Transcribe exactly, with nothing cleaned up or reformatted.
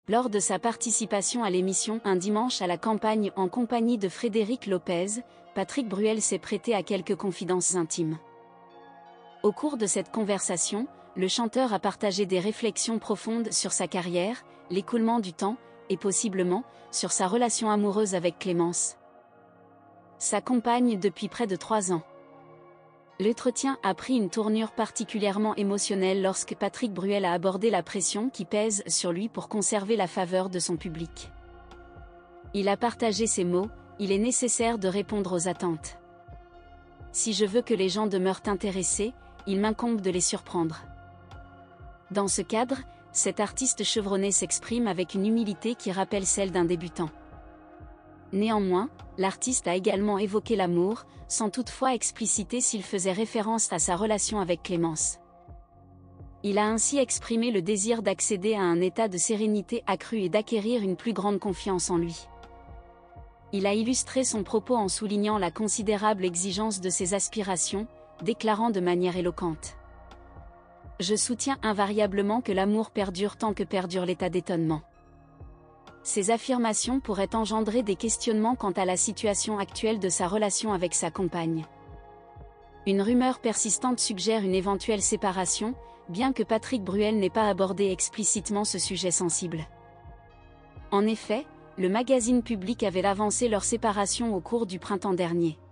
Lors de sa participation à l'émission Un dimanche à la campagne en compagnie de Frédéric Lopez, Patrick Bruel s'est prêté à quelques confidences intimes. Au cours de cette conversation, le chanteur a partagé des réflexions profondes sur sa carrière, l'écoulement du temps, et possiblement, sur sa relation amoureuse avec Clémence, sa compagne depuis près de trois ans. L'entretien a pris une tournure particulièrement émotionnelle lorsque Patrick Bruel a abordé la pression qui pèse sur lui pour conserver la faveur de son public. Il a partagé ces mots: « Il est nécessaire de répondre aux attentes. Si je veux que les gens demeurent intéressés, il m'incombe de les surprendre. » Dans ce cadre, cet artiste chevronné s'exprime avec une humilité qui rappelle celle d'un débutant. Néanmoins, l'artiste a également évoqué l'amour, sans toutefois expliciter s'il faisait référence à sa relation avec Clémence. Il a ainsi exprimé le désir d'accéder à un état de sérénité accrue et d'acquérir une plus grande confiance en lui. Il a illustré son propos en soulignant la considérable exigence de ses aspirations, déclarant de manière éloquente: « Je soutiens invariablement que l'amour perdure tant que perdure l'état d'étonnement. » Ces affirmations pourraient engendrer des questionnements quant à la situation actuelle de sa relation avec sa compagne. Une rumeur persistante suggère une éventuelle séparation, bien que Patrick Bruel n'ait pas abordé explicitement ce sujet sensible. En effet, le magazine Public avait avancé leur séparation au cours du printemps dernier.